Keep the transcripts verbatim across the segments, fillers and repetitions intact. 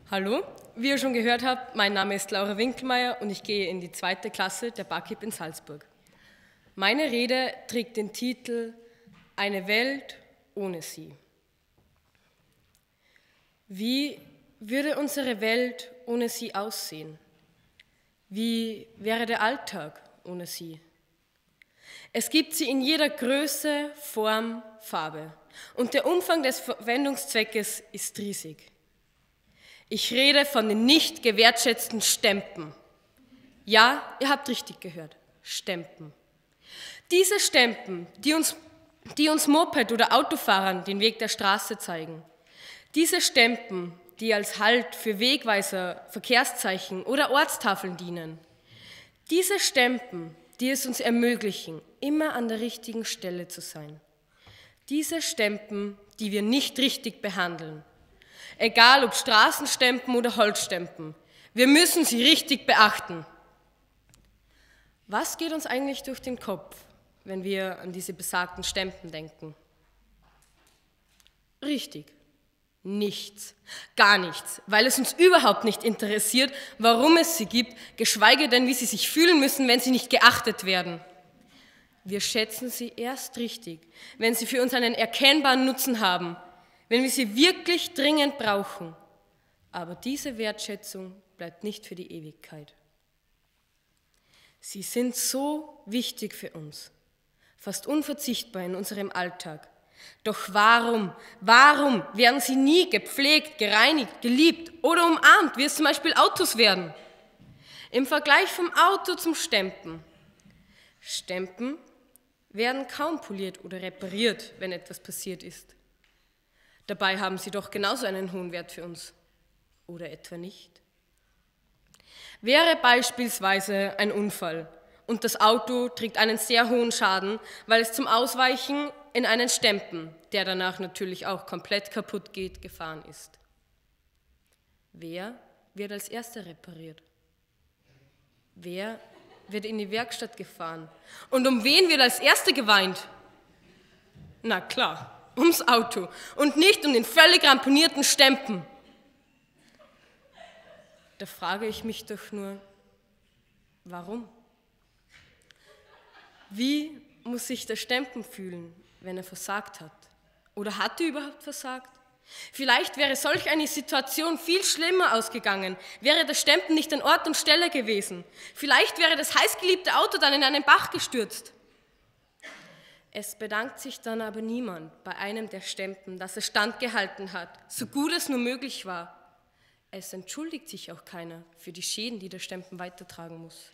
Hallo, wie ihr schon gehört habt, mein Name ist Laura Winkelmeier und ich gehe in die zweite Klasse der BAKIP in Salzburg. Meine Rede trägt den Titel Eine Welt ohne sie. Wie würde unsere Welt ohne sie aussehen? Wie wäre der Alltag ohne sie? Es gibt sie in jeder Größe, Form, Farbe und der Umfang des Verwendungszweckes ist riesig. Ich rede von den nicht gewertschätzten Stempen. Ja, ihr habt richtig gehört, Stempen. Diese Stempen, die uns, die uns Moped- oder Autofahrern den Weg der Straße zeigen. Diese Stempen, die als Halt für Wegweiser, Verkehrszeichen oder Ortstafeln dienen. Diese Stempen, die es uns ermöglichen, immer an der richtigen Stelle zu sein. Diese Stempen, die wir nicht richtig behandeln. Egal ob Straßenstempen oder Holzstempen, wir müssen sie richtig beachten. Was geht uns eigentlich durch den Kopf, wenn wir an diese besagten Stempen denken? Richtig, nichts, gar nichts, weil es uns überhaupt nicht interessiert, warum es sie gibt, geschweige denn, wie sie sich fühlen müssen, wenn sie nicht geachtet werden. Wir schätzen sie erst richtig, wenn sie für uns einen erkennbaren Nutzen haben, wenn wir sie wirklich dringend brauchen. Aber diese Wertschätzung bleibt nicht für die Ewigkeit. Sie sind so wichtig für uns, fast unverzichtbar in unserem Alltag. Doch warum, warum werden sie nie gepflegt, gereinigt, geliebt oder umarmt, wie es zum Beispiel Autos werden? Im Vergleich vom Auto zum Stempen. Stempen werden kaum poliert oder repariert, wenn etwas passiert ist. Dabei haben sie doch genauso einen hohen Wert für uns. Oder etwa nicht? Wäre beispielsweise ein Unfall und das Auto trägt einen sehr hohen Schaden, weil es zum Ausweichen in einen Stempen, der danach natürlich auch komplett kaputt geht, gefahren ist. Wer wird als Erster repariert? Wer wird in die Werkstatt gefahren? Und um wen wird als Erster geweint? Na klar. Ums Auto und nicht um den völlig ramponierten Stempen. Da frage ich mich doch nur, warum? Wie muss sich der Stempen fühlen, wenn er versagt hat? Oder hat er überhaupt versagt? Vielleicht wäre solch eine Situation viel schlimmer ausgegangen, wäre der Stempen nicht an Ort und Stelle gewesen. Vielleicht wäre das heißgeliebte Auto dann in einen Bach gestürzt. Es bedankt sich dann aber niemand bei einem der Stempen, dass er standgehalten hat, so gut es nur möglich war. Es entschuldigt sich auch keiner für die Schäden, die der Stempen weitertragen muss.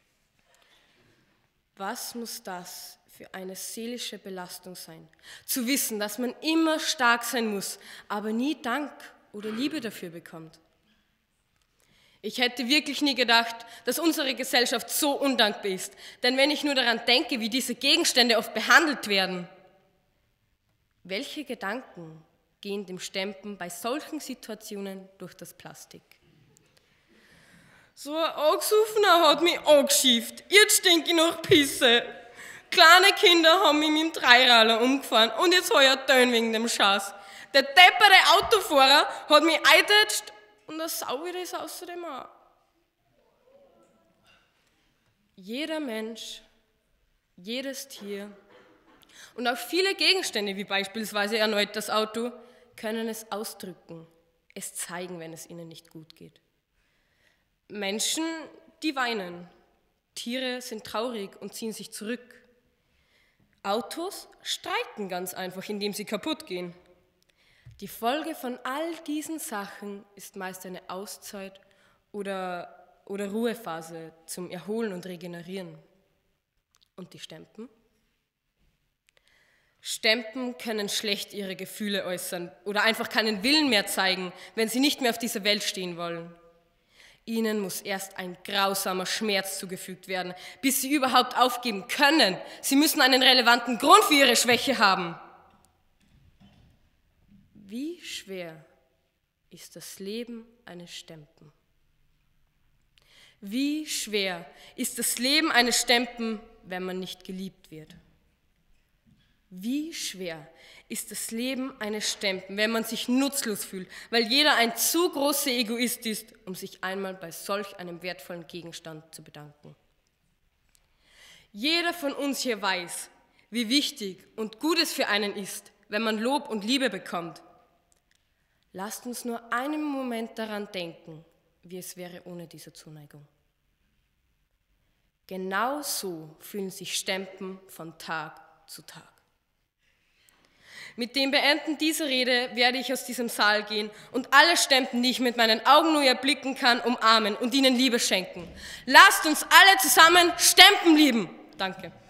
Was muss das für eine seelische Belastung sein? Zu wissen, dass man immer stark sein muss, aber nie Dank oder Liebe dafür bekommt. Ich hätte wirklich nie gedacht, dass unsere Gesellschaft so undankbar ist. Denn wenn ich nur daran denke, wie diese Gegenstände oft behandelt werden, welche Gedanken gehen dem Stempen bei solchen Situationen durch das Plastik? So ein Angesoffener hat mich angeschifft. Jetzt stinke ich nach Pisse. Kleine Kinder haben mich mit dem Dreiraller umgefahren und jetzt habe ich einen Tön wegen dem Scheiß. Der deppere Autofahrer hat mich eingetatscht und das Sauere ist außerdem auch. Jeder Mensch, jedes Tier und auch viele Gegenstände, wie beispielsweise erneut das Auto, können es ausdrücken, es zeigen, wenn es ihnen nicht gut geht. Menschen, die weinen. Tiere sind traurig und ziehen sich zurück. Autos streiken ganz einfach, indem sie kaputt gehen. Die Folge von all diesen Sachen ist meist eine Auszeit oder, oder Ruhephase zum Erholen und Regenerieren. Und die Stempen? Stempen können schlecht ihre Gefühle äußern oder einfach keinen Willen mehr zeigen, wenn sie nicht mehr auf dieser Welt stehen wollen. Ihnen muss erst ein grausamer Schmerz zugefügt werden, bis sie überhaupt aufgeben können. Sie müssen einen relevanten Grund für ihre Schwäche haben. Wie schwer ist das Leben eines Stempen? Wie schwer ist das Leben eines Stempen, wenn man nicht geliebt wird? Wie schwer ist das Leben eines Stempen, wenn man sich nutzlos fühlt, weil jeder ein zu großer Egoist ist, um sich einmal bei solch einem wertvollen Gegenstand zu bedanken. Jeder von uns hier weiß, wie wichtig und gut es für einen ist, wenn man Lob und Liebe bekommt. Lasst uns nur einen Moment daran denken, wie es wäre ohne diese Zuneigung. Genau so fühlen sich Stempen von Tag zu Tag. Mit dem Beenden dieser Rede werde ich aus diesem Saal gehen und alle Stempen, die ich mit meinen Augen nur erblicken kann, umarmen und ihnen Liebe schenken. Lasst uns alle zusammen Stempen lieben. Danke.